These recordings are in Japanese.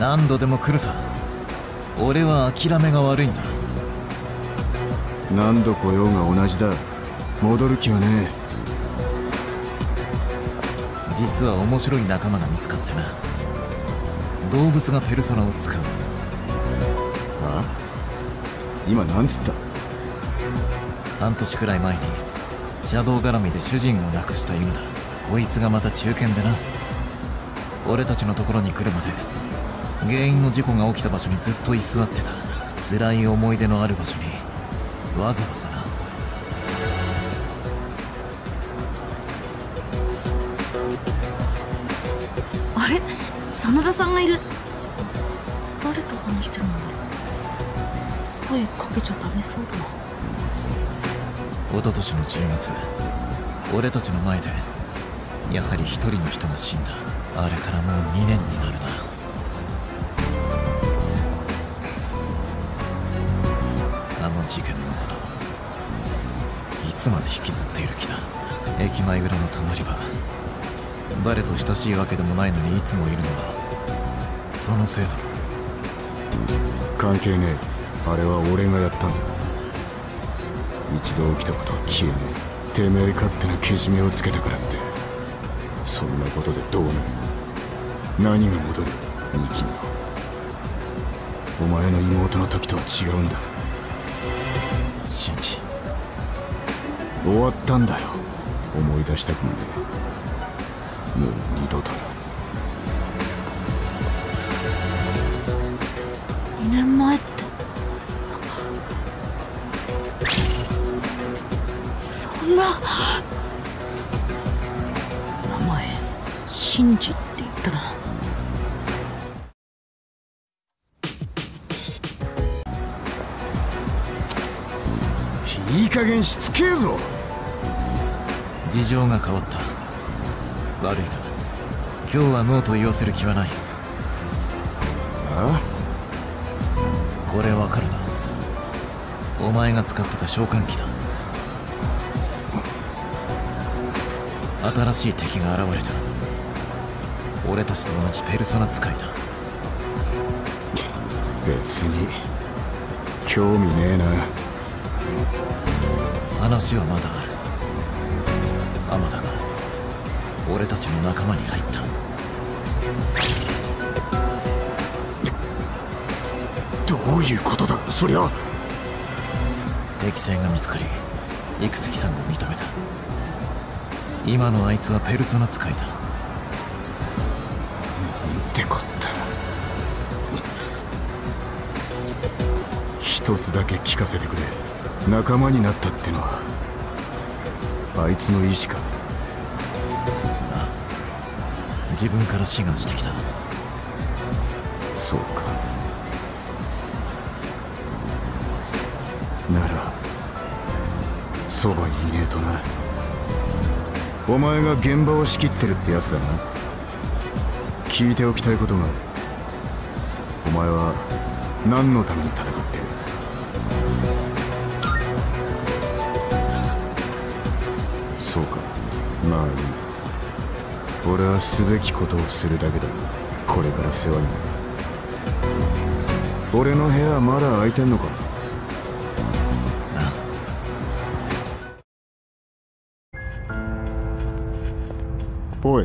何度でも来るさ。俺は諦めが悪いんだ。 何度来ようが同じだ。戻る気はねえ。 実は面白い仲間が見つかってな。動物がペルソナを使う。 あ？今なんつった？ 半年くらい前にシャドウ絡みで主人を亡くした犬だ。こいつがまた中堅でな。俺たちのところに来るまで原因の事故が起きた場所にずっと居座ってた。辛い思い出のある場所にわざわざな。 あれ、真田さんがいる。誰と話してるんだろう。声かけちゃダメそうだな。 一昨年の10月、俺たちの前でやはり一人の人が死んだ。あれからもう2年になるな。あの事件のこといつまで引きずっている気だ。駅前裏のたまり場、誰と親しいわけでもないのにいつもいるのはそのせいだろ。 関係ねえ。あれは俺がやったんだ。一度起きたことは消えねえ。てめえ勝手なけじめをつけたからってそんなことでどうなる？何が戻る？ニキミ。お前の妹の時とは違うんだ。 シンジ、 終わったんだよ。思い出したくもねえ。もう二度とな。 2年前って。そんな。名前シンジって言ったな。 いい加減しつけえぞ。 事情が変わった。悪いが今日はノーと言わせる気はない。 ああ、これわかるな。お前が使ってた召喚機だ。新しい敵が現れた。俺たちと同じペルソナ使いだ。 別に興味ねえな。 話はまだある。アマダが俺たちの仲間に入った。 どういうことだそりゃ。 適性が見つかり幾月さんが認めた。今のあいつはペルソナ使いだ。 なんてこった。一つだけ聞かせてくれ。仲間になったってのはあいつの意志か？ ああ、自分から志願してきた。 そうか。ならそばにいねえとな。お前が現場を仕切ってるってやつだな。聞いておきたいことがある。お前は何のために戦ってる？そうか、まあいい。俺はすべきことをするだけだ。これから世話になる。俺の部屋まだ空いてんのか？ ああ。おい、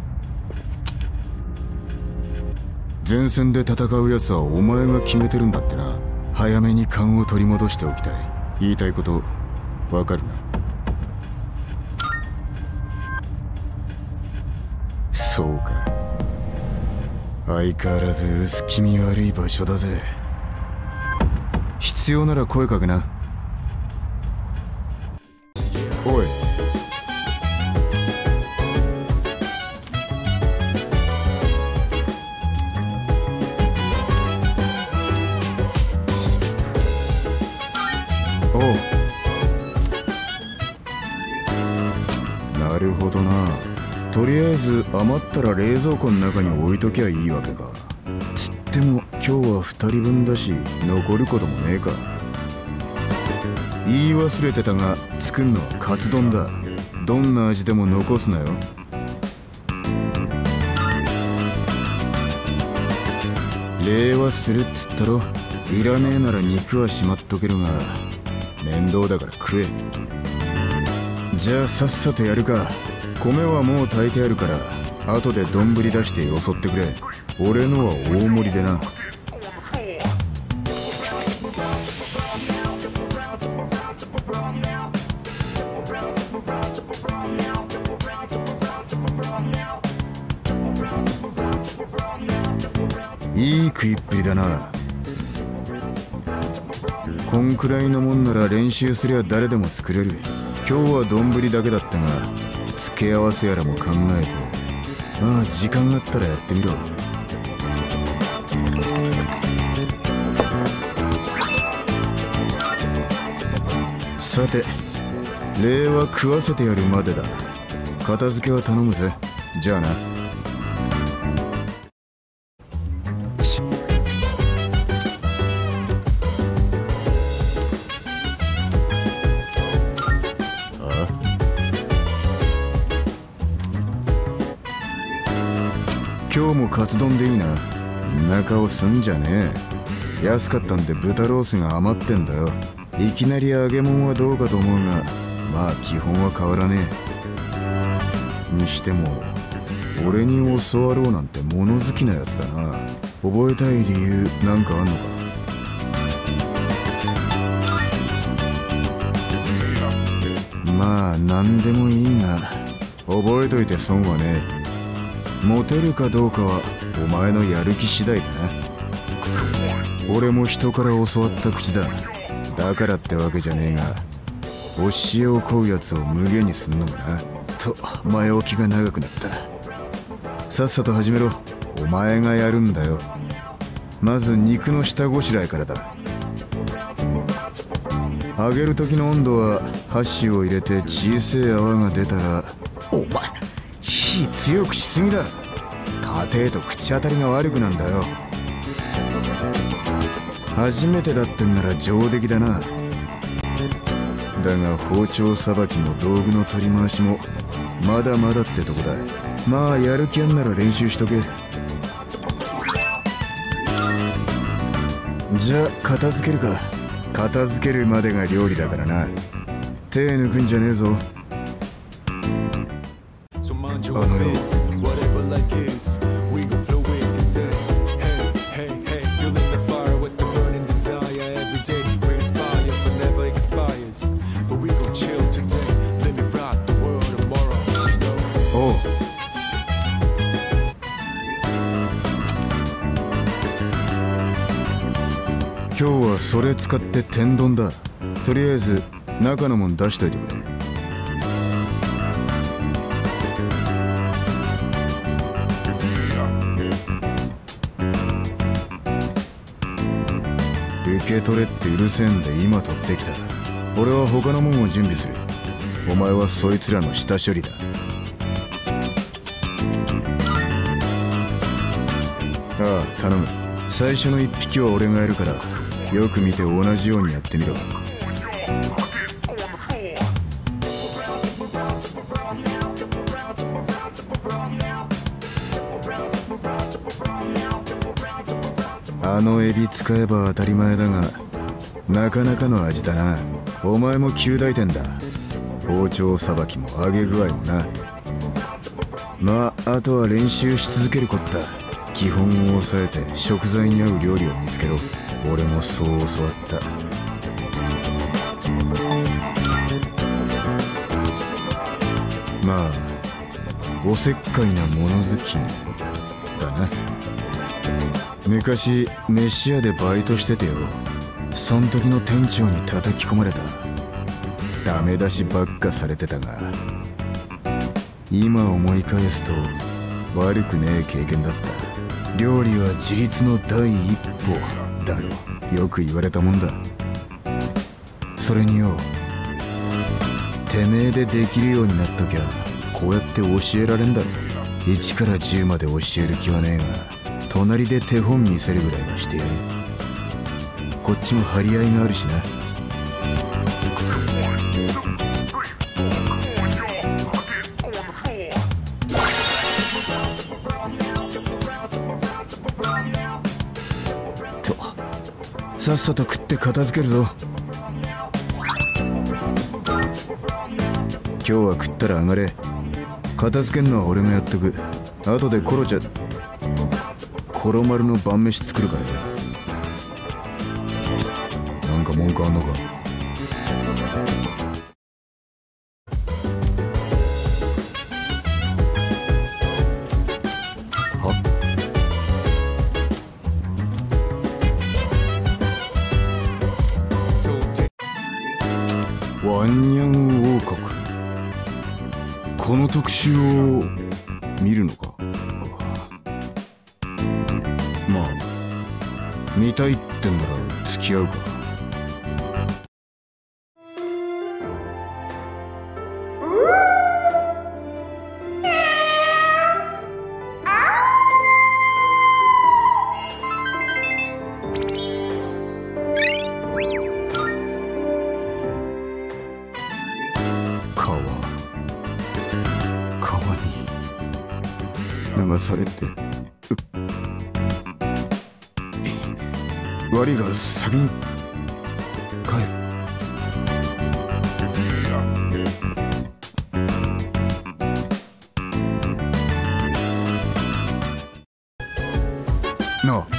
前線で戦うやつはお前が決めてるんだってな。早めに勘を取り戻しておきたい。言いたいことわかるな？そうか。相変わらず薄気味悪い場所だぜ。必要なら声かけな。おい。おう。なるほどな。とりあえず余ったら冷蔵庫の中に置いときゃいいわけか。つっても今日は2人分だし残ることもねえか。言い忘れてたが作るのはカツ丼だ。どんな味でも残すなよ。 礼はするっつったろ。いらねえなら肉はしまっとけるが、面倒だから食え。じゃあさっさとやるか。米はもう炊いてあるから、後で丼出してよそってくれ。俺のは大盛りでな。いい食いっぷりだな。こんくらいのもんなら練習すりゃ誰でも作れる。今日は丼だけだったが、付け合わせやらも考えて、まあ時間あったらやってみろ。さて、礼は食わせてやるまでだ。片付けは頼むぜ。じゃあな。今日もカツ丼でいいな。んな顔すんじゃねえ。安かったんで豚ロースが余ってんだよ。いきなり揚げ物はどうかと思うが、まあ基本は変わらねえ。にしても俺に教わろうなんて物好きなやつだな。覚えたい理由なんかあんのか。まあ何でもいいが、覚えといて損はねえ。モテるかどうかはお前のやる気次第だな。俺も人から教わった口だ。だからってわけじゃねえが、教えを請うやつを無限にすんのもな。と前置きが長くなった。さっさと始めろ。お前がやるんだよ。まず肉の下ごしらえからだ。揚げる時の温度は箸を入れて小さい泡が出たら、お前火強くしすぎだ。家庭と口当たりが悪くなんだよ。初めてだってんなら上出来だな。だが包丁さばきも道具の取り回しもまだまだってとこだ。まあやる気あんなら練習しとけ。じゃあ片付けるか。片付けるまでが料理だからな。手抜くんじゃねえぞ。あのよ、おう。今日はそれ使って天丼だ。とりあえず中のもん出しといてくれ。受け取れってうるせえんで今取ってきた。俺は他のもんを準備する。お前はそいつらの下処理だ。ああ、頼む。最初の一匹は俺がやるから、よく見て同じようにやってみろ。あのエビ使えば当たり前だが、なかなかの味だな。お前も及第点だ。包丁さばきも揚げ具合もな。まああとは練習し続けることだ。基本を抑えて食材に合う料理を見つけろ。俺もそう教わった。まあおせっかいな物好きだな。昔飯屋でバイトしててよ。そん時の店長に叩き込まれた。ダメ出しばっかされてたが、今思い返すと悪くねえ経験だった。料理は自立の第一歩だろ、よく言われたもんだ。それによ、てめえでできるようになっときゃこうやって教えられんだろ。1から10まで教える気はねえが、隣で手本見せるぐらいはしてやる。こっちも張り合いがあるしな。 さっさと食って片付けるぞ。今日は食ったら上がれ。片付けんのは俺がやっとく。後でコロ丸の晩飯作るからよ。なんか文句あんのか？ワンニャン王国、この特集を見るのか？まあ見たいってんなら付き合うか。川に流されて、悪いが先に帰る。なあ、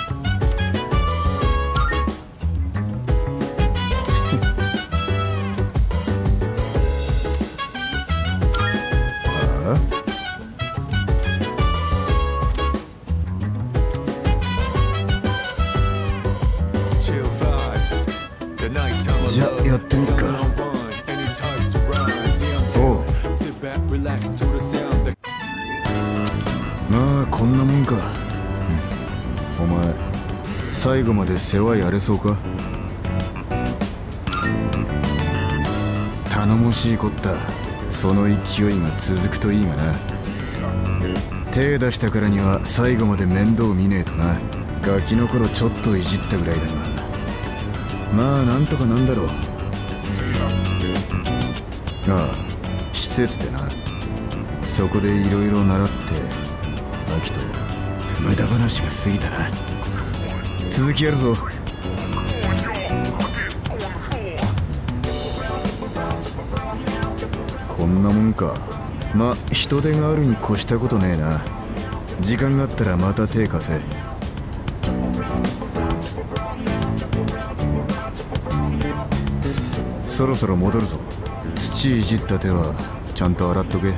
じゃあやってみっか。おう、まあこんなもんか。お前最後まで世話やれそうか？頼もしいこった。その勢いが続くといいがな。手出したからには最後まで面倒見ねえとな。ガキの頃ちょっといじったぐらいだが、まあなんとかなんだろう。ああ、施設でな。そこでいろいろ習って秋と無駄話が過ぎたな。続きやるぞ。こんなもんか。ま、人手があるに越したことねえな。時間があったらまた手貸せ。そろそろ戻るぞ。土いじった手はちゃんと洗っとけ。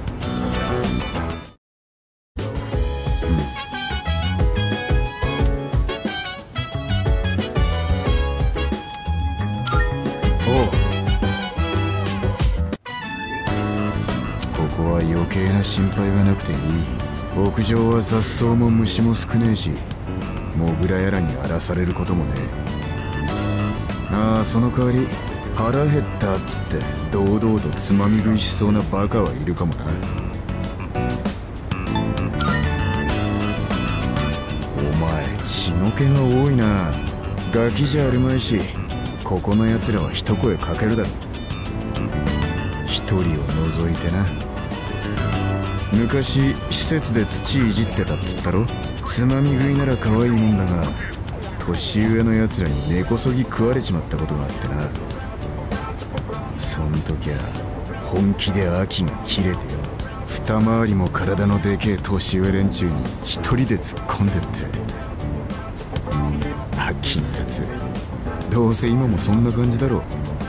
ここは余計な心配がなくていい。屋上は雑草も虫も少ねえし、モグラやらに荒らされることもねえ。ああ、その代わり腹減ったっつって堂々とつまみ食いしそうなバカはいるかもな。お前血の気が多いな。ガキじゃあるまいし、ここのやつらは一声かけるだろ。一人を除いてな。昔施設で土いじってたっつったろ。つまみ食いなら可愛いもんだが、年上のやつらに根こそぎ食われちまったことがあってな。そん時は本気で秋が切れてよ、二回りも体のでけえ年上連中に一人で突っ込んでって。秋のやつ、どうせ今もそんな感じだろ。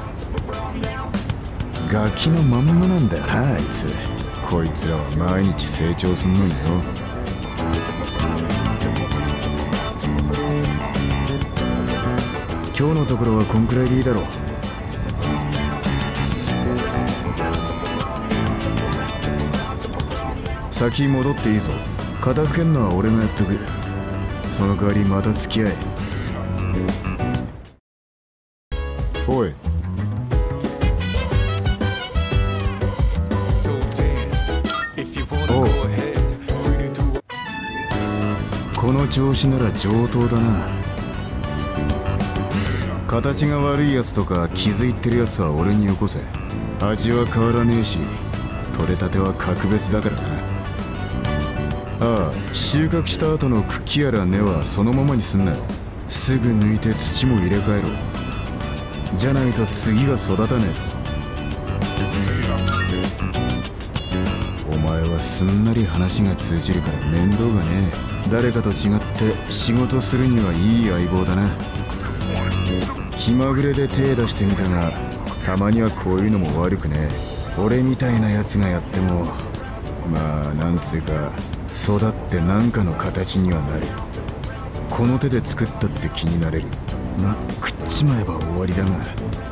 ガキのまんまなんだよなあいつ。こいつらは毎日成長すんのによ。今日のところはこんくらいでいいだろう。先戻っていいぞ。片付けんのは俺がやっとく。その代わりまた付き合え。おい、おう、この調子なら上等だな。形が悪いやつとか気づいてるやつは俺によこせ。味は変わらねえし、取れたては格別だからな。ああ、収穫した後の茎やら根はそのままにすんなよ。 すぐ抜いて土も入れ替えろ。じゃないと次が育たねえぞ。お前はすんなり話が通じるから面倒がねえ。誰かと違って仕事するにはいい相棒だな。気まぐれで手出してみたが、たまにはこういうのも悪くねえ。俺みたいなやつがやっても、まあなんつうか育って何かの形にはなる。この手で作ったって気になれる。まあ食っちまえば終わりだが。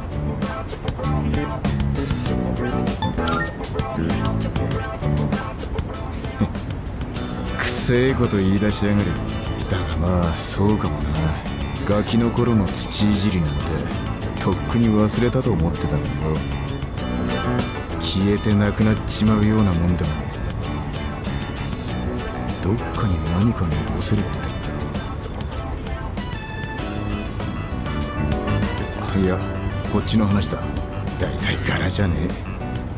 くせえこと言い出しやがる。だがまあそうかもな。ガキの頃の土いじりなんてとっくに忘れたと思ってたのよ。消えてなくなっちまうようなもんでも、どっかに何か残せるって。いや、こっちの話だ。だいたい柄じゃねえ。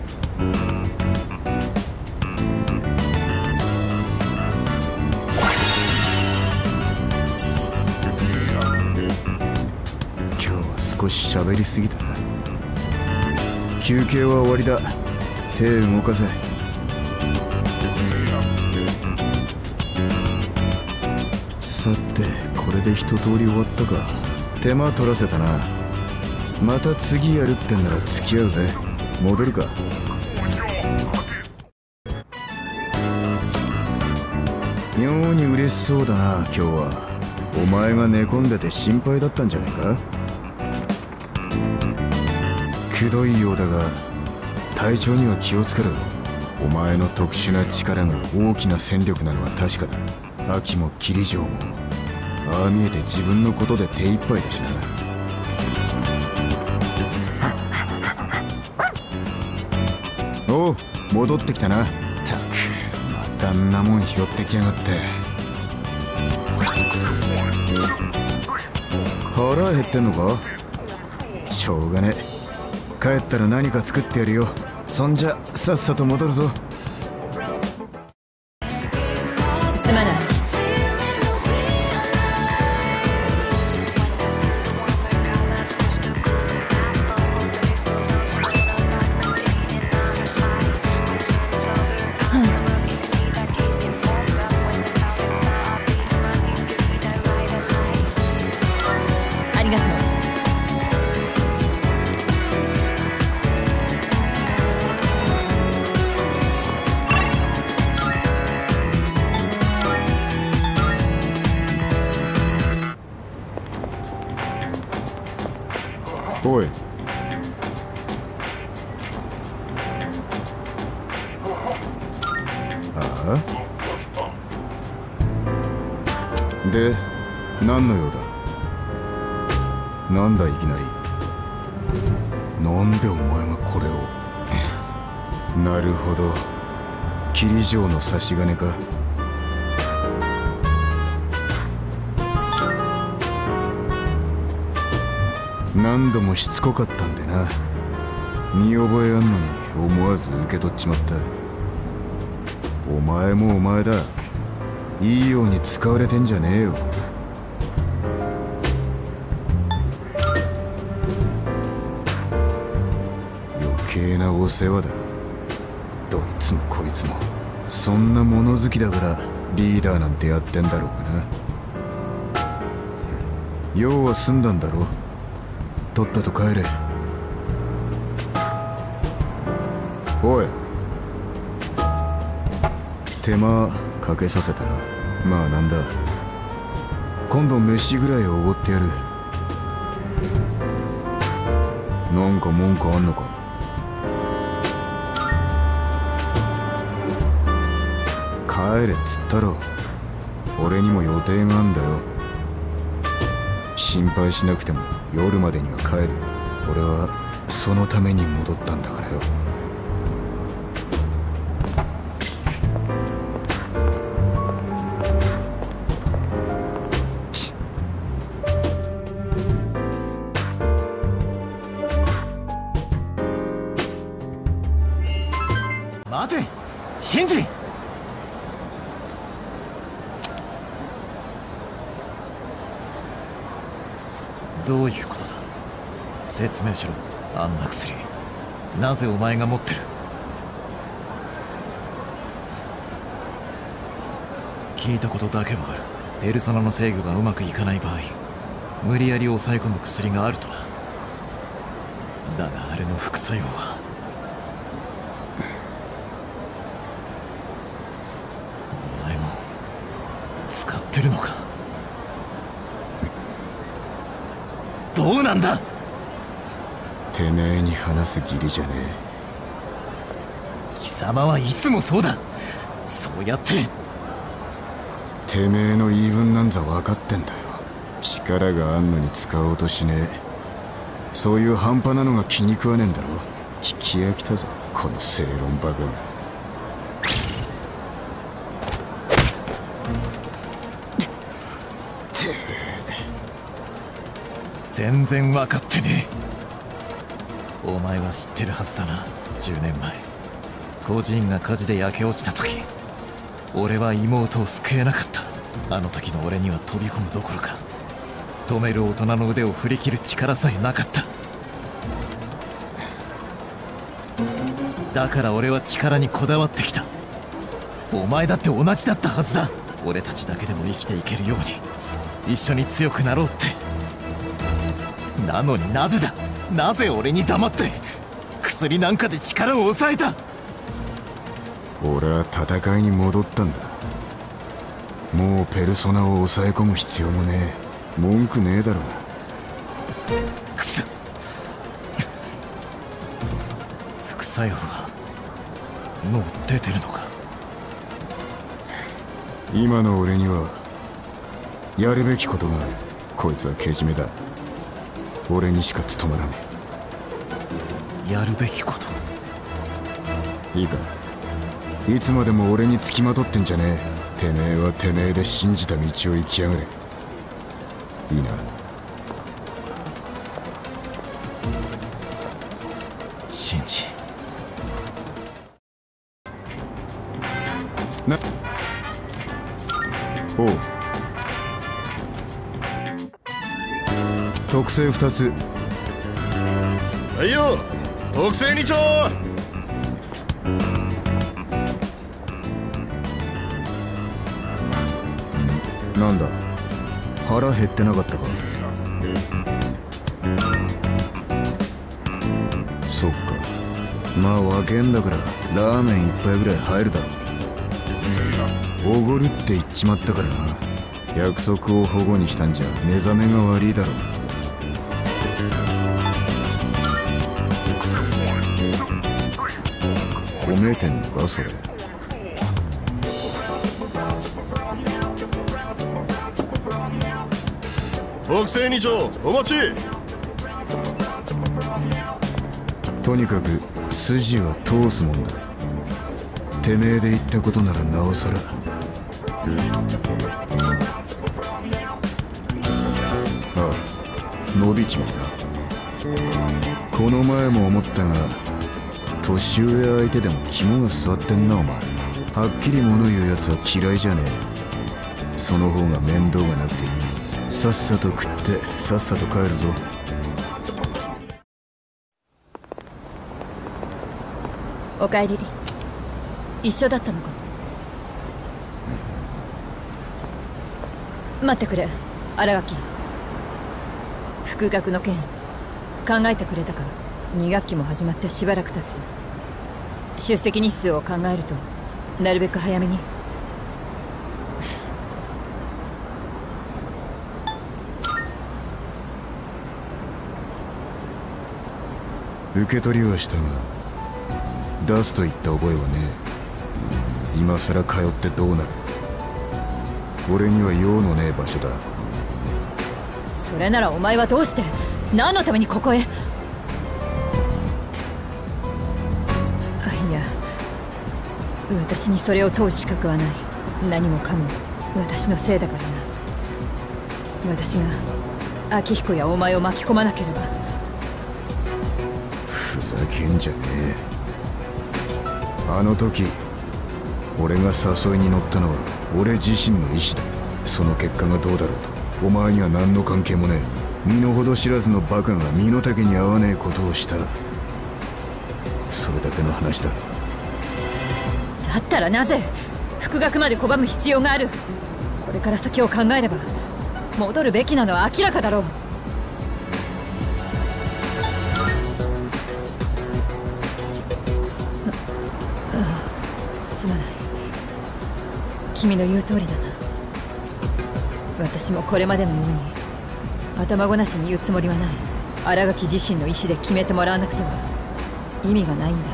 今日は少し喋りすぎたな。休憩は終わりだ。手動かせ。さて、これで一通り終わったか。手間取らせたな。また次やるってんなら付き合うぜ。戻るか。妙に嬉しそうだな今日は。お前が寝込んでて心配だったんじゃないか。くどいようだが体調には気をつけろよ。お前の特殊な力が大きな戦力なのは確かだ。秋も霧城もああ見えて自分のことで手一杯だしな。おう、戻ってきたな。ったくまたんなもん拾ってきやがって。腹減ってんのか。しょうがねえ。帰ったら何か作ってやるよ。そんじゃさっさと戻るぞ。 すまない。ありがとう。 おい。ああ？で、何の用だ？なんだいきなり。なんでお前がこれを。なるほど、霧城の差し金か。何度もしつこかったんでな。見覚えあんのに思わず受け取っちまった。お前もお前だ。いいように使われてんじゃねえよ。余計なお世話だ。どいつもこいつもそんな物好きだからリーダーなんてやってんだろうがな。用は済んだんだろ。とっとと帰れ。おい、手間かけさせたな。まあなんだ、今度飯ぐらいおごってやる。なんか文句あんのか。帰れっつったろ。俺にも予定があんだよ。心配しなくても夜までには帰る。俺はそのために戻ったんだからよ。 待て、シンジ。 どういうことだ。説明しろ。あんな薬なぜお前が持ってる。聞いたことだけはある。ペルソナの制御がうまくいかない場合、無理やり抑え込む薬があるとな。だがあれの副作用はお前も使ってるのか。どうなんだ。 てめえに話す義理じゃね貴様はいつもそうだ。そうやってえ。てめえの言い分なんざ分かってんだよ。力があんのに使おうとしねえ。そういう半端なのが気に食わねえんだろ。聞き飽きたぞこの正論バカが。 全然分かってねえ。お前は知ってるはずだな。10年前孤児院が火事で焼け落ちた時、俺は妹を救えなかった。あの時の俺には飛び込むどころか止める大人の腕を振り切る力さえなかった。だから俺は力にこだわってきた。お前だって同じだったはずだ。俺たちだけでも生きていけるように一緒に強くなろうって。なのになぜだ。なぜ俺に黙って薬なんかで力を抑えた。 俺は戦いに戻ったんだ。もうペルソナを抑え込む必要もねえ。文句ねえだろうな。 くそ副作用がもう出てるのか。 今の俺にはやるべきことがある。こいつはけじめだ。俺にしか務まらねやるべきこと。 え。いいか、いつまでも俺につきまとってんじゃねえ。てめえはてめえで信じた道を生きやがれ。いいな。 シンジ。 な、おう。特性2つ。 はいよ、特性2丁。 なんだ、腹減ってなかったか。そっか、まあ分けんだからラーメン一杯ぐらい入るだろ。おごるって言っちまったからな。約束を保護にしたんじゃ目覚めが悪いだろ。褒めてんのかそれ。 特性2丁お待ち。 とにかく筋は通すもんだ。てめえで言ったことならなおさら。ああ、伸びちまうな。この前も思ったが、年上相手でも肝が据わってんなお前。はっきり物言うやつは嫌いじゃねえ。その方が面倒がなくていい。さっさと食ってさっさと帰るぞ。 おかえり。一緒だったのか。待ってくれ新垣。復学の件考えてくれたか。2学期も始まってしばらく経つ。出席日数を考えるとなるべく早めに。 受け取りはしたが出すと言った覚えはねえ。今さら通ってどうなる。俺には用のねえ場所だ。 それならお前はどうして何のためにここへ。いや、私にそれを問う資格はない。何もかも私のせいだからな。私が明彦やお前を巻き込まなければ。 ふざけんじゃねえ。あの時俺が誘いに乗ったのは俺自身の意志だ。その結果がどうだろうとお前には何の関係もねえ。 身の程知らずのバカが身の丈に合わねえことをした。それだけの話だ。 だったらなぜ復学まで拒む必要がある？これから先を考えれば戻るべきなのは明らかだろう。すまない。君の言う通りだな。私もこれまでのように頭ごなしに言うつもりはない。新垣自身の意思で決めてもらわなくては意味がないんだ。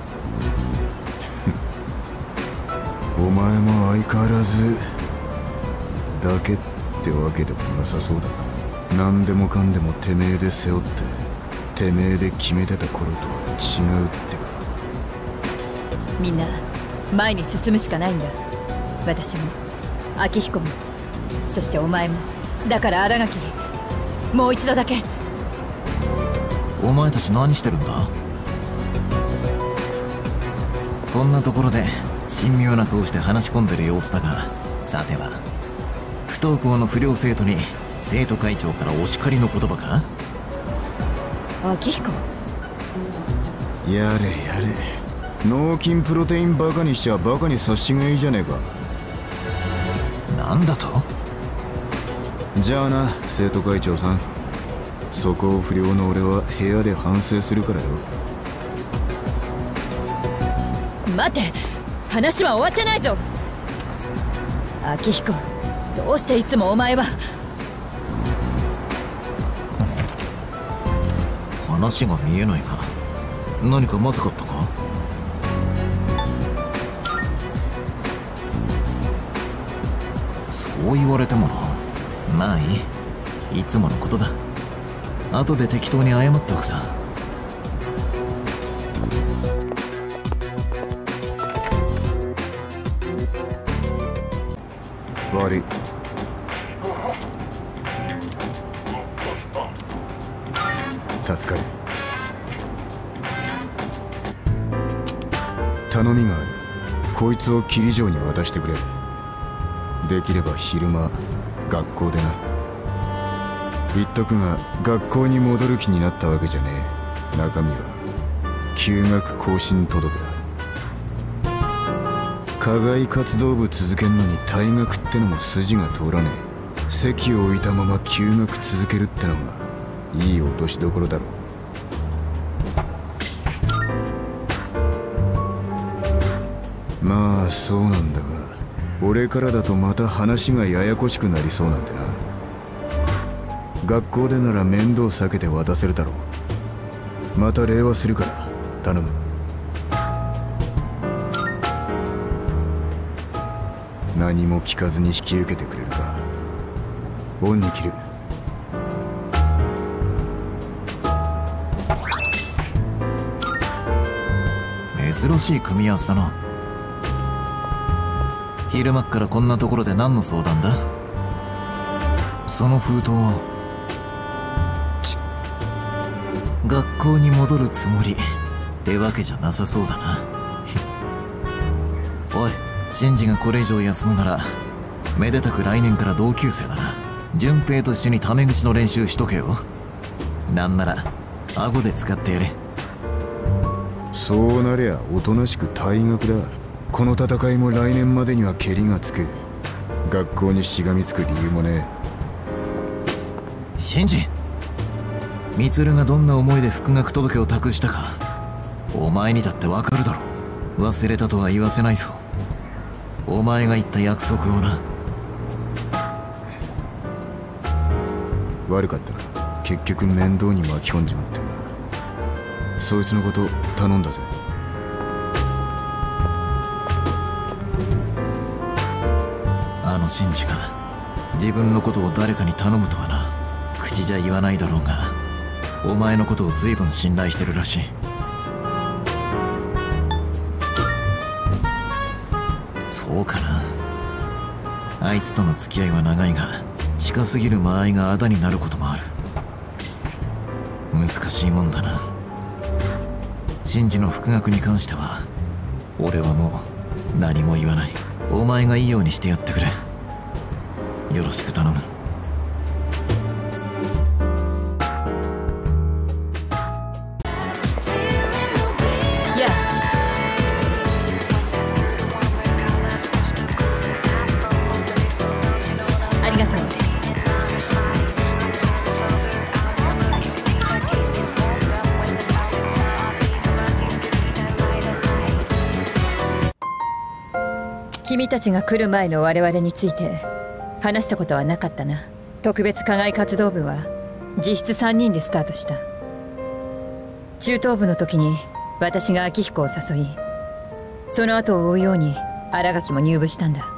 お前も相変わらずだけってわけでもなさそうだな。何でもかんでもてめえで背負っててめえで決めてた頃とは違うってか。 みんな前に進むしかないんだ。私も明彦もそしてお前も。だから新垣、もう一度だけ。 お前たち何してるんだ？こんなところで神妙な顔して話し込んでる様子だが、さては不登校の不良生徒に生徒会長からお叱りの言葉か？ 明彦、 やれやれ、脳筋プロテインバカにしちゃバカに察しがいいじゃねえか。 なんだと？ じゃあな生徒会長さん、そこを不良の俺は部屋で反省するからよ。 待て、話は終わってないぞ。明彦、どうしていつもお前は。 話が見えないが、何かまずかったか？そう言われてもな。まあいい、いつものことだ。後で適当に謝っておくさ。 悪い。助かる。頼みがある。こいつを霧城に渡してくれ。できれば昼間学校でな。言っとくが学校に戻る気になったわけじゃねえ。中身は休学更新届だ。課外活動部続けんのに退学ってのも筋が通らねえ。席を置いたまま休学続けるってのがいい落としどころだろ。まあそうなんだが、俺からだとまた話がややこしくなりそうなんでな。学校でなら面倒避けて渡せるだろう。また礼はするから頼む。何も聞かずに引き受けてくれるか。恩に着る。 珍しい組み合わせだな。昼間っからこんなところで何の相談だ？その封筒は。学校に戻るつもりってわけじゃなさそうだな。おい、シンジがこれ以上休むならめでたく来年から同級生だな。順平と一緒にタメ口の練習しとけよ。なんなら顎で使ってやれ。 そうなりゃおとなしく退学だ。この戦いも来年までにはケリがつく。学校にしがみつく理由もねえ。 シンジ、ミツルがどんな思いで復学届を託したかお前にだってわかるだろ。忘れたとは言わせないぞ。お前が言った約束をな。 悪かったな。結局面倒に巻き込んじまったが、そいつのこと頼んだぜ。 あのシンジが自分のことを誰かに頼むとはな。口じゃ言わないだろうが、お前のことを随分信頼してるらしい。そうかな。あいつとの付き合いは長いが、近すぎる間合いがあだになることもある。難しいもんだな。シンジの復学に関しては俺はもう何も言わない。お前がいいようにしてやってくれ。よろしく頼む。 君たちが来る前の我々について話したことはなかったな。特別課外活動部は実質3人でスタートした。中等部の時に私が明彦を誘い、その後を追うように新垣も入部したんだ。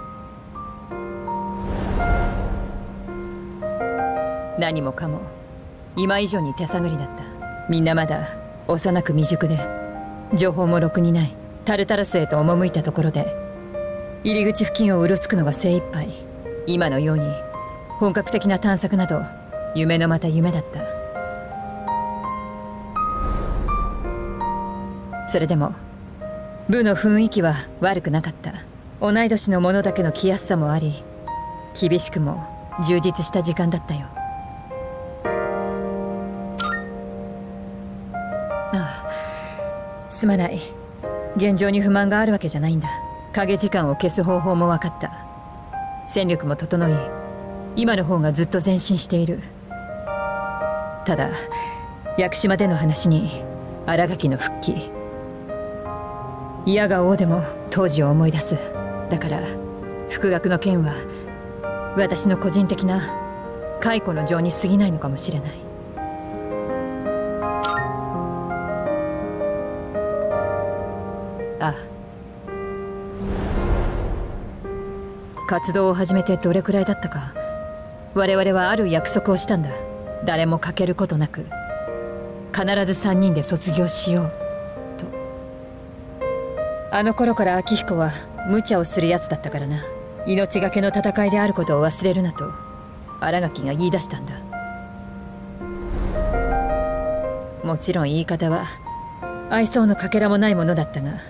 何もかも今以上に手探りだった。みんなまだ幼く未熟で、情報もろくにない。タルタルスへと赴いたところで入り口付近をうろつくのが精一杯。今のように本格的な探索など夢のまた夢だった。それでも部の雰囲気は悪くなかった。同い年の者だけの来やすさもあり、厳しくも充実した時間だったよ。ああ、すまない。現状に不満があるわけじゃないんだ。影時間を消す方法も分かった。戦力も整い、今の方がずっと前進している。ただ屋久島での話に新垣の復帰、嫌が王でも当時を思い出す。だから復学の件は私の個人的な解雇の情に過ぎないのかもしれない。ああ、活動を始めてどれくらいだったか、我々はある約束をしたんだ。誰も欠けることなく必ず3人で卒業しようと。あの頃から明彦は無茶をするやつだったからな。命がけの戦いであることを忘れるなと新垣が言い出したんだ。もちろん言い方は愛想のかけらもないものだったが、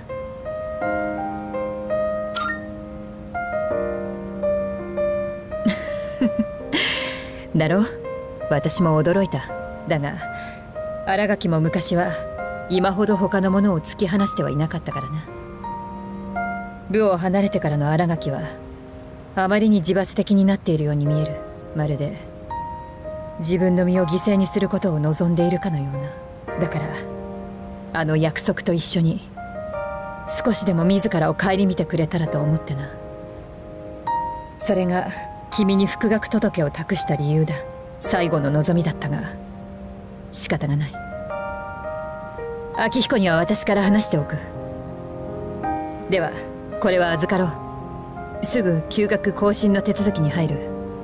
だろう、私も驚いた。だが新垣も昔は今ほど他のものを突き放してはいなかったからな。部を離れてからの新垣はあまりに自罰的になっているように見える。まるで自分の身を犠牲にすることを望んでいるかのような。だからあの約束と一緒に少しでも自らを顧みてくれたらと思ってな。それが君に復学届を託した理由だ。最後の望みだったが仕方がない。明彦には私から話しておく。ではこれは預かろう。すぐ休学更新の手続きに入る。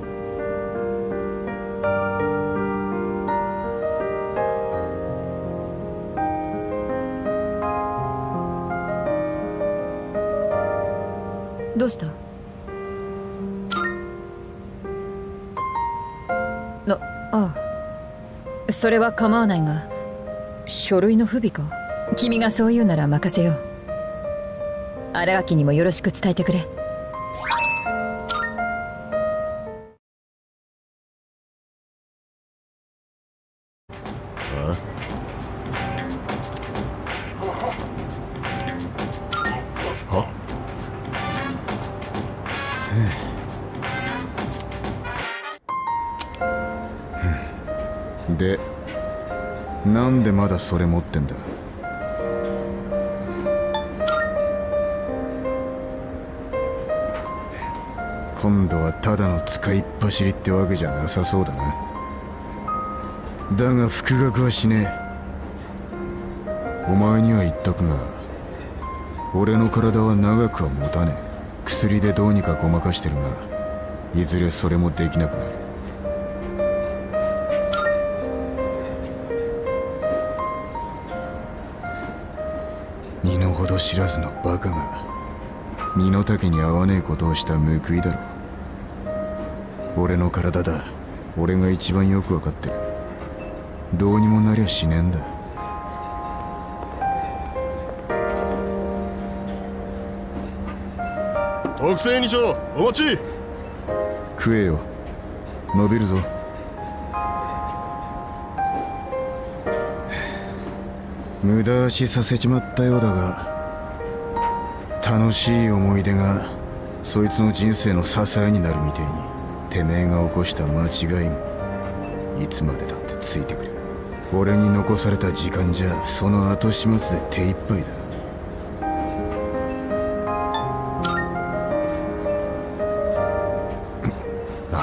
どうした？ああ、それは構わないが、書類の不備か？君がそう言うなら任せよう。新垣にもよろしく伝えてくれ。 で、なんでまだそれ持ってんだ？今度はただの使いっ走りってわけじゃなさそうだな。だが復学はしねえ。お前には言っとくが、俺の体は長くは持たねえ。薬でどうにかごまかしてるが、いずれそれもできなくなる。身の程知らずのバカが身の丈に合わねえことをした報いだろ。俺の体だ。俺が一番よくわかってる。どうにもなりゃしねえんだ。 特製二丁お待ち。 食えよ。伸びるぞ。無駄足させちまったようだが、楽しい思い出がそいつの人生の支えになるみてえに、てめえが起こした間違いもいつまでだってついてくる。俺に残された時間じゃその後始末で手一杯だ。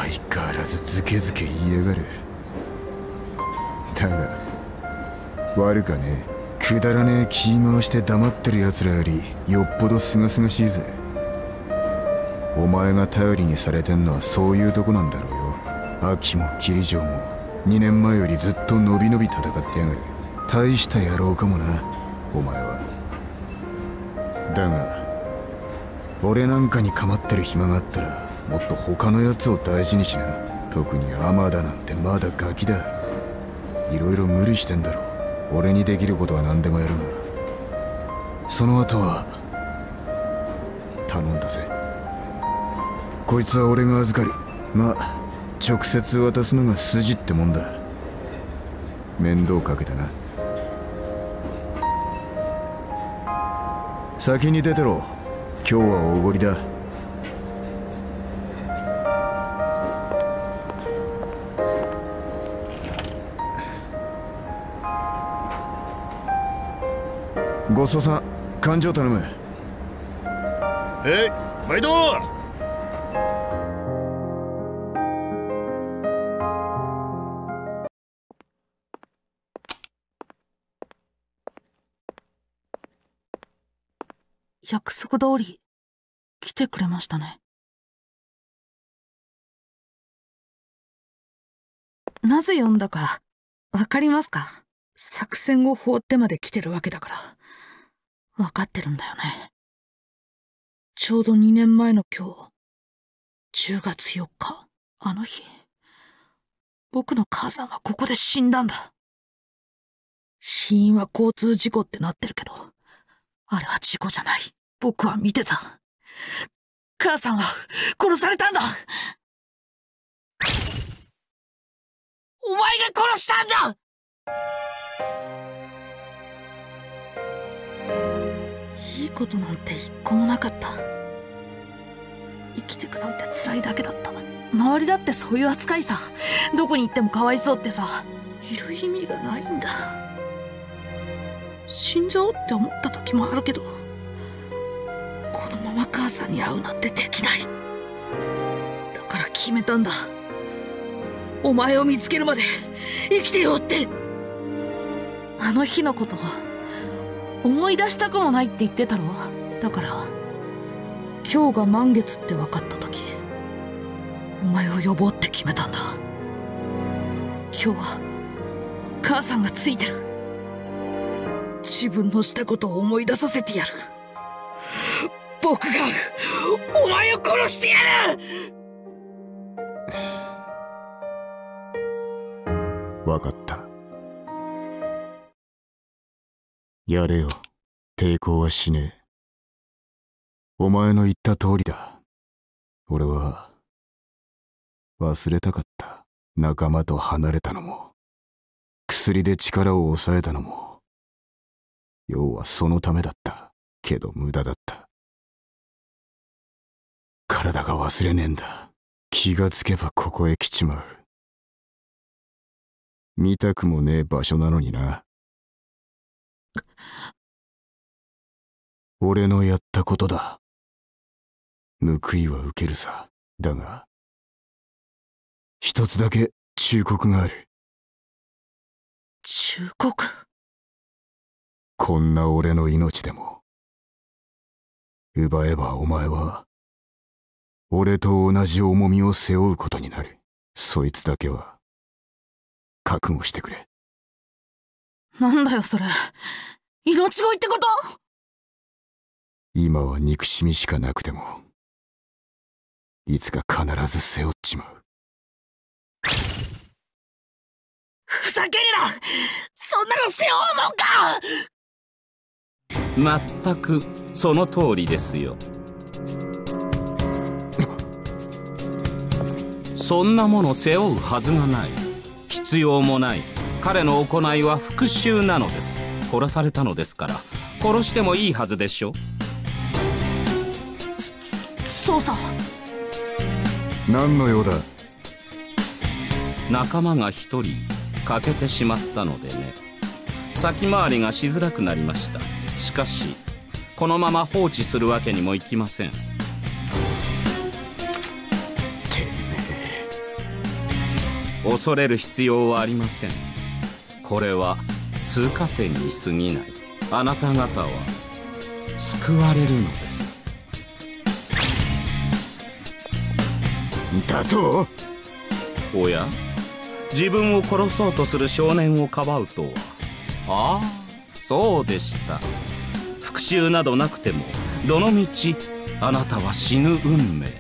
相変わらずズケズケ言いやがる。だが悪かねえ。くだらねえ気回して黙ってる奴らよりよっぽどすがすがしいぜ。お前が頼りにされてんのはそういうとこなんだろうよ。秋も桐城も2年前よりずっとのびのび戦ってやがる。大した野郎かもなお前は。だが俺なんかに構ってる暇があったらもっと他のやつを大事にしな。特に天田なんてまだガキだ。いろいろ無理してんだろ。俺にできることは何でもやるが、その後は頼んだぜ。こいつは俺が預かる。まあ直接渡すのが筋ってもんだ。面倒かけたな。先に出てろ。今日はおごりだ。ごちそうさん、勘定頼む。 毎度。 約束通り来てくれましたね。なぜ呼んだかわかりますか？作戦を放ってまで来てるわけだからわかってるんだよね。ちょうど2年前の今日、10月4日、あの日、僕の母さんはここで死んだんだ。死因は交通事故ってなってるけど、あれは事故じゃない。僕は見てた。母さんは殺されたんだ。お前が殺したんだ。いいことなんて一個もなかった。生きてくなんて辛いだけだった。周りだってそういう扱いさ。どこに行ってもかわいそうってさ。いる意味がないんだ。死んじゃおうって思った時もあるけど、このまま母さんに会うなんてできない。だから決めたんだ。お前を見つけるまで生きてよって。あの日のこと思い出したくもないって言ってたろ。だから今日が満月って分かった時、お前を呼ぼうって決めたんだ。今日は母さんがついてる。自分のしたことを思い出させてやる。僕がお前を殺してやる。 分かった。やれよ。抵抗はしねえ。お前の言った通りだ。俺は忘れたかった。仲間と離れたのも、薬で力を抑えたのも、要はそのためだった。けど無駄だった。体が忘れねえんだ。気がつけばここへ来ちまう。見たくもねえ場所なのにな。俺のやったことだ。報いは受けるさ。だが一つだけ忠告がある。 忠告？ こんな俺の命でも奪えばお前は俺と同じ重みを背負うことになる。そいつだけは覚悟してくれ。 なんだよそれ。命乞いってこと？ 今は憎しみしかなくてもいつか必ず背負っちまう。 ふざけるな。そんなの背負うもんか。 まったくその通りですよ。そんなもの背負うはずがない。必要もない。彼の行いは復讐なのです。殺されたのですから殺してもいいはずでしょ。 そうさ。 何の用だ。 仲間が一人欠けてしまったのでね。先回りがしづらくなりました。しかしこのまま放置するわけにもいきません。 恐れる必要はありません。これは通過点に過ぎない。あなた方は救われるのです。 だと？ おや、自分を殺そうとする少年をかばうとは。ああ、そうでした。復讐などなくてもどのみちあなたは死ぬ運命。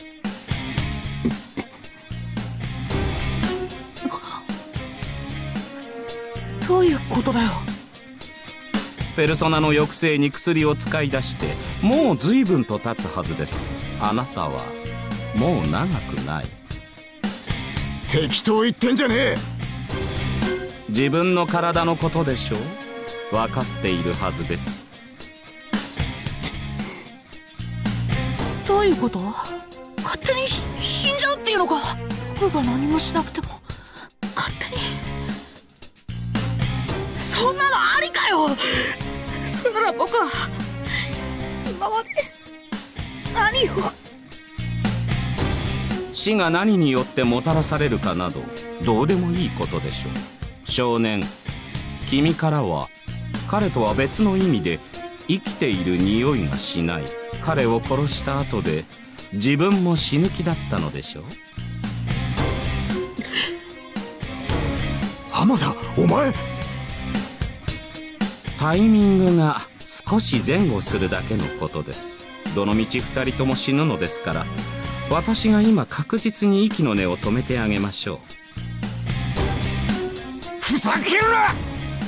どういうことだよ。 ペルソナの抑制に薬を使い出してもう随分と経つはずです。あなたはもう長くない。 適当言ってんじゃねえ。 自分の体のことでしょう。分かっているはずです。 どういうこと？勝手に死んじゃうっていうのか？僕が何もしなくても勝手に。そんなのありかよ。それなら僕は今まで何を。 死が何によってもたらされるかなどどうでもいいことでしょう。少年、君からは彼とは別の意味で生きている匂いがしない。彼を殺した後で自分も死ぬ気だったのでしょう。 浜田、お前。 タイミングが少し前後するだけのことです。どのみち2人とも死ぬのですから、私が今確実に息の根を止めてあげましょう。 ふざけるな！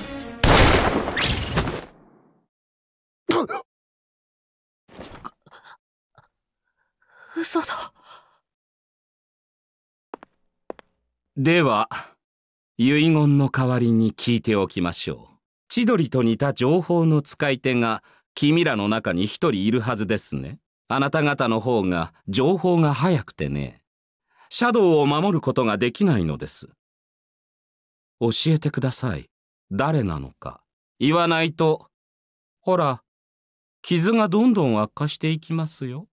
嘘だ。 では遺言の代わりに聞いておきましょう。千鳥と似た情報の使い手が君らの中に一人いるはずですね。あなた方の方が情報が早くてね、シャドウを守ることができないのです。教えてください。誰なのか。言わないと、ほら、傷がどんどん悪化していきますよ。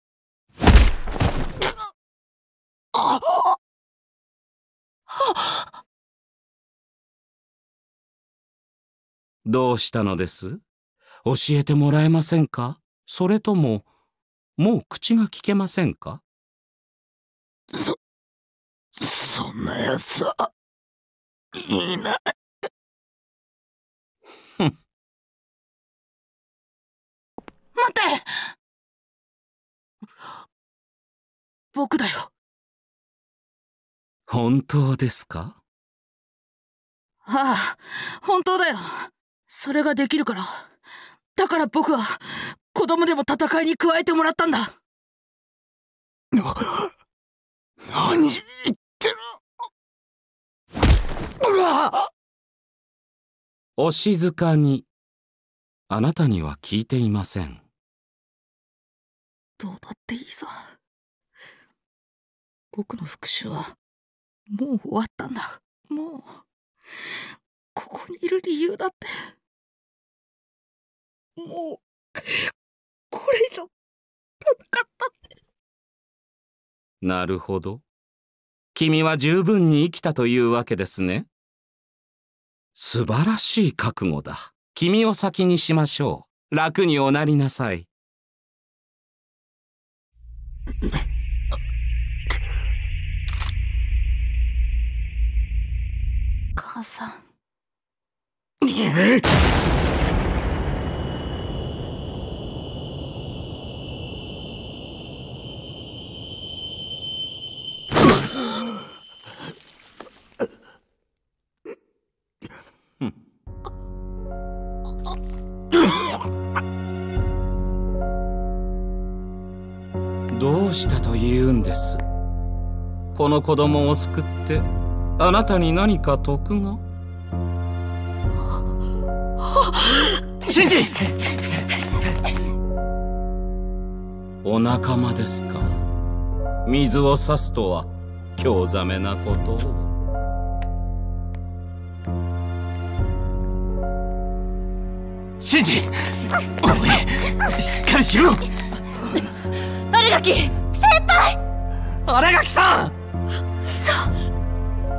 どうしたのです？教えてもらえませんか？それとも、もう口が聞けませんか？ そんなやつはいない。 待って！僕だよ。 本当ですか？ ああ、本当だよ。それができるから。だから僕は子供でも戦いに加えてもらったんだ。 何言ってる。 お静かに。あなたには聞いていません。 どうだっていいさ。僕の復讐はもう終わったんだ。もうここにいる理由だってもうこれ以上戦ったって。 なるほど。君は十分に生きたというわけですね。素晴らしい覚悟だ。君を先にしましょう。楽におなりなさい。 母さん。 どうしたと言うんです？この子供を救ってあなたに何か得が？ シンジ！ お仲間ですか？水を差すとは興ざめなことを。 シンジ！おい、しっかりしろ！ 新垣先輩！ 新垣さん！ 嘘。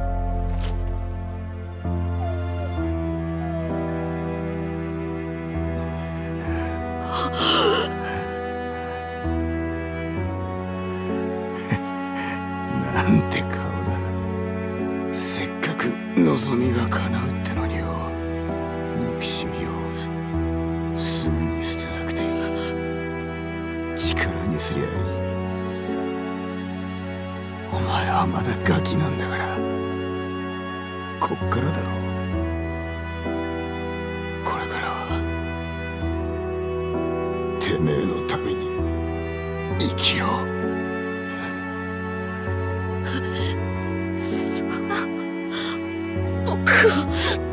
望みが叶うってのによ、憎しみをすぐに捨てなくていい。力にすりゃいい。お前はまだガキなんだから、こっからだろ。これからはてめえのために生きろ。 そんな、僕は。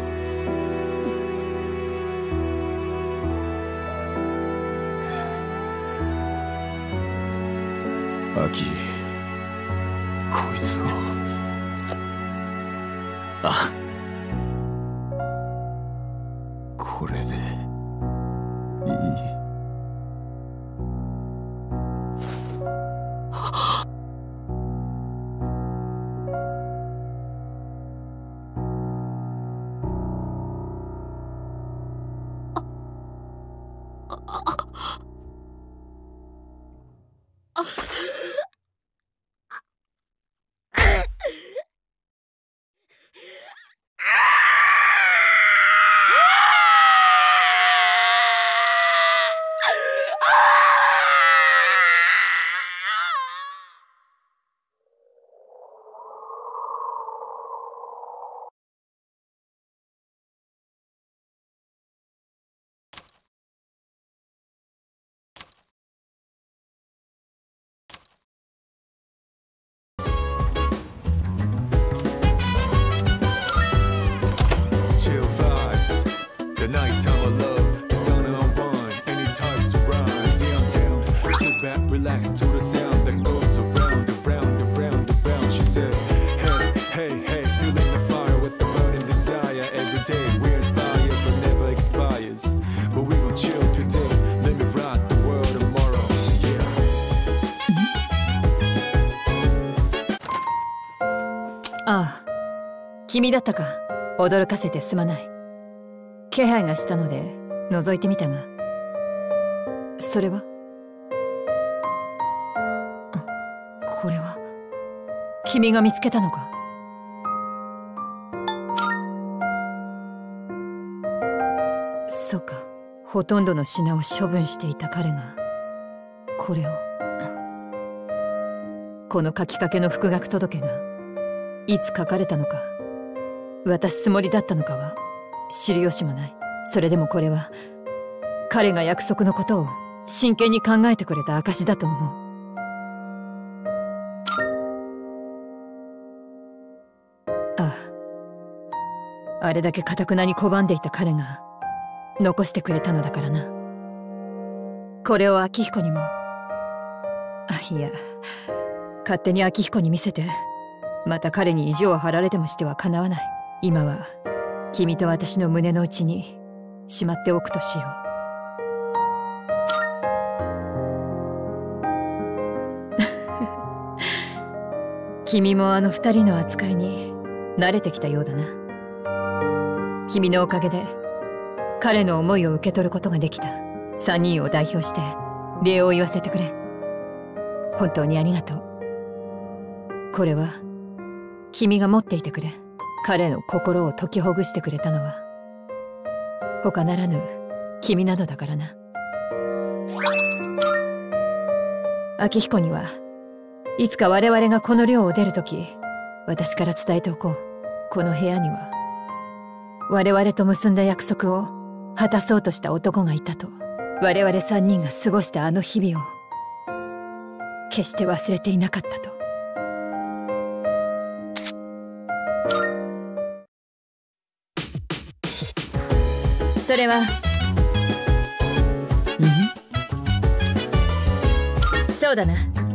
アキ、こいつを。あ、これでいい。 The nighttime of love, the sun and unwind, any types of rise. Yeah, I'm down. Sit back, relax to the sound that goes around, around, around, around. She said, hey, hey, hey, feeling the fire with the burning desire. Every day we're inspired, but never expires. But we will chill today. Let me rock the world tomorrow. Yeah. ああ、君だったか。驚かせてすまない。気配がしたので覗いてみたが、それは？これは君が見つけたのか？そうか、ほとんどの品を処分していた彼がこれを。この書きかけの復学届がいつ書かれたのか、渡すつもりだったのかは知る由もない。それでもこれは彼が約束のことを真剣に考えてくれた証だと思う。ああ、あれだけ頑なに拒んでいた彼が残してくれたのだからな。これを昭彦にも、いや、勝手に昭彦に見せてまた彼に意地を張られてもしてはかなわない。今は君と私の胸の内にしまっておくとしよう。君もあの二人の扱いに慣れてきたようだな。君のおかげで彼の思いを受け取ることができた。3人を代表して礼を言わせてくれ。本当にありがとう。これは君が持っていてくれ。彼の心を解きほぐしてくれたのは他ならぬ君などだからな。昭彦にはいつか我々がこの寮を出るとき、私から伝えておこう。この部屋には我々と結んだ約束を果たそうとした男がいたと。我々3人が過ごしたあの日々を決して忘れていなかったと。それは、そうだな。